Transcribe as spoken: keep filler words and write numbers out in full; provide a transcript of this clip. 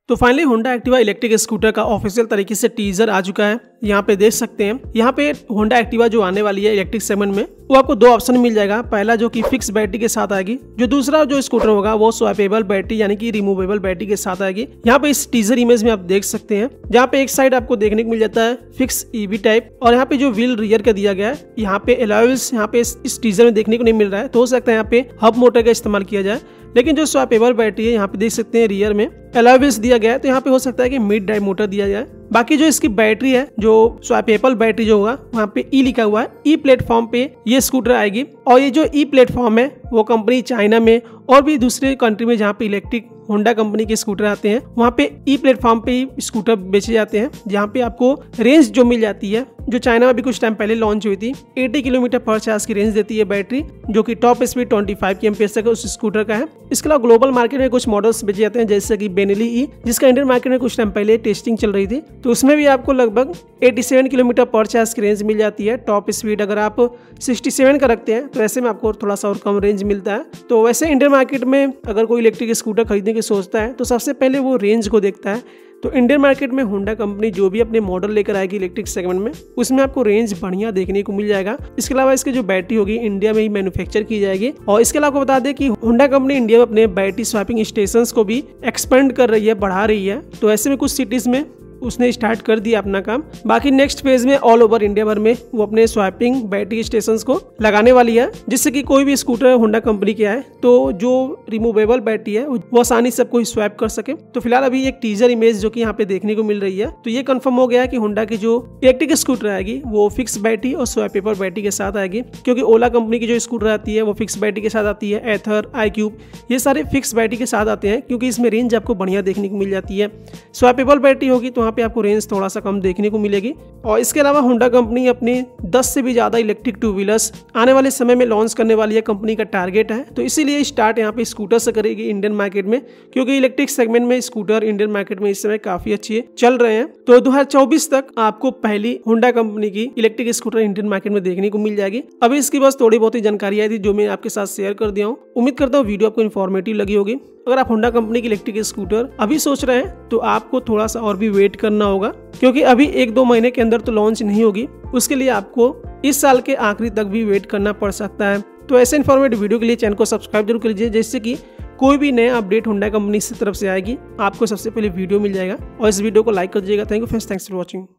तो finally Honda Activa electric scooter का official तरीके से टीजर आ चुका है। यहाँ पे देख सकते हैं, यहाँ पे होंडा एक्टिवा जो आने वाली है इलेक्ट्रिक सेगमेंट में, वो आपको दो ऑप्शन मिल जाएगा। पहला जो कि फिक्स बैटरी के साथ आएगी, जो दूसरा जो स्कूटर होगा वो स्वैपेबल बैटरी यानी कि रिमूवेबल बैटरी के साथ आएगी। यहाँ पे इस टीजर इमेज में आप देख सकते हैं, जहाँ पे एक साइड आपको देखने को मिल जाता है फिक्स ईवी टाइप, और यहाँ पे जो व्हील रियर का दिया गया है, यहाँ पे एलॉयल्स यहाँ पे इस टीजर में देखने को नहीं मिल रहा है। तो हो सकता है यहाँ पे हब मोटर का इस्तेमाल किया जाए, लेकिन जो स्वैपेबल बैटरी है यहाँ पे देख सकते हैं रियर में एलॉय व्हील्स दिया गया है, तो यहाँ पे हो सकता है कि मिड ड्राइव मोटर दिया जाए। बाकी जो इसकी बैटरी है, जो स्वैपेबल बैटरी जो होगा वहाँ पे ई लिखा हुआ है, ई प्लेटफॉर्म पे ये स्कूटर आएगी। और ये जो ई प्लेटफॉर्म है वो कंपनी चाइना में और भी दूसरे कंट्री में जहाँ पे इलेक्ट्रिक होंडा कंपनी के स्कूटर आते हैं वहाँ पे ई प्लेटफॉर्म पे ही स्कूटर बेचे जाते हैं, जहाँ पे आपको रेंज जो मिल जाती है, जो चाइना में भी कुछ टाइम पहले लॉन्च हुई थी, अस्सी किलोमीटर पर चार्ज की रेंज देती है बैटरी, जो कि टॉप स्पीड पच्चीस के एम्पेयर तक उस स्कूटर का है। इसके अलावा ग्लोबल मार्केट में कुछ मॉडल्स बेचे जाते हैं, जैसे कि बेनेली ई, जिसका इंडियन मार्केट में कुछ टाइम पहले टेस्टिंग चल रही थी, तो उसमें भी आपको लगभग सत्तासी किलोमीटर पर चार्ज की रेंज मिल जाती है। टॉप स्पीड अगर आप सड़सठ का रखते हैं तो ऐसे में आपको थोड़ा सा और कम रेंज मिलता है। तो वैसे इंडियन मार्केट में अगर कोई इलेक्ट्रिक स्कूटर खरीदने की सोचता है तो सबसे पहले वो रेंज को देखता है। तो इंडियन मार्केट में होंडा कंपनी जो भी अपने मॉडल लेकर आएगी इलेक्ट्रिक सेगमेंट में, उसमें आपको रेंज बढ़िया देखने को मिल जाएगा। इसके अलावा इसकी जो बैटरी होगी इंडिया में ही मैन्युफैक्चर की जाएगी। और इसके अलावा आपको बता दें कि होंडा कंपनी इंडिया में अपने बैटरी स्वैपिंग स्टेशंस को भी एक्सपेंड कर रही है, बढ़ा रही है। तो ऐसे में कुछ सिटीज में उसने स्टार्ट कर दिया अपना काम। बाकी नेक्स्ट फेज में ऑल ओवर इंडिया भर में वो अपने स्वैपिंग बैटरी स्टेशंस को लगाने वाली है, जिससे कि कोई भी स्कूटर होंडा कंपनी के आए तो जो रिमूवेबल बैटरी है वो आसानी से कोई स्वैप कर सके। तो फिलहाल अभी एक टीजर इमेज जो कि यहाँ पे देखने को मिल रही है, तो ये कंफर्म हो गया है कि होंडा की जो इलेक्ट्रिक स्कूटर आएगी वो फिक्स बैटरी और स्वैपेबल बैटरी के साथ आएगी, क्योंकि ओला कंपनी की जो स्कूटर आती है वो फिक्स बैटरी के साथ आती है। एथर, आई क्यूब, ये सारे फिक्स बैटरी के साथ आते हैं, क्योंकि इसमें रेंज आपको बढ़िया देखने को मिल जाती है। स्वैपेबल बैटरी होगी तो वहाँ पे आपको रेंज थोड़ा सा कम देखने को मिलेगी। और इसके अलावा होंडा कंपनी अपनी दस से भी ज्यादा इलेक्ट्रिक टू व्हीलर्स आने वाले समय में लॉन्च करने वाली है, कंपनी का टारगेट है। तो इसीलिए स्टार्ट यहाँ पे स्कूटर से करेगी इंडियन मार्केट में, क्योंकि इलेक्ट्रिक सेगमेंट में स्कूटर इंडियन मार्केट में इस समय काफी अच्छे चल रहे हैं। तो दो हजार चौबीस तक आपको पहली होंडा कंपनी की इलेक्ट्रिक स्कूटर इंडियन मार्केट में देखने को मिल जाएगी। अभी इसकी बस थोड़ी बहुत ही जानकारी आई थी जो मैं आपके साथ शेयर कर दिया हूँ। उम्मीद करता हूँ वीडियो आपको इन्फॉर्मेटिव लगी होगी। अगर आप होंडा कंपनी की इलेक्ट्रिक स्कूटर अभी सोच रहे हैं तो आपको थोड़ा सा और भी वेट करना होगा, क्योंकि अभी एक दो महीने के अंदर तो लॉन्च नहीं होगी। उसके लिए आपको इस साल के आखिरी तक भी वेट करना पड़ सकता है। तो ऐसे इन्फॉर्मेटिव वीडियो के लिए चैनल को सब्सक्राइब जरूर कर लीजिए, जिससे कि कोई भी नया अपडेट होंडा कंपनी की तरफ से आएगी आपको सबसे पहले वीडियो मिल जाएगा। और इस वीडियो को लाइक कर दीजिएगा। Thank you friends, thanks for watching.